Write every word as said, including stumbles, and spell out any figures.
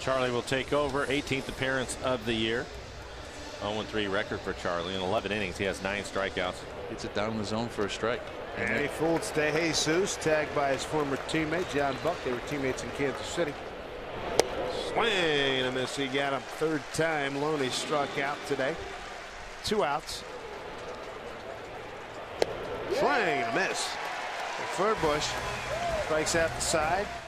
Charlie will take over. eighteenth appearance of the year. oh and three record for Charlie. In eleven innings, he has nine strikeouts. Gets it down in the zone for a strike. And he folds to Jesus, tagged by his former teammate John Buck. They were teammates in Kansas City. Swing and a miss. He got him third time. Loney struck out today. Two outs. Swing and a miss. Furbush strikes out the side.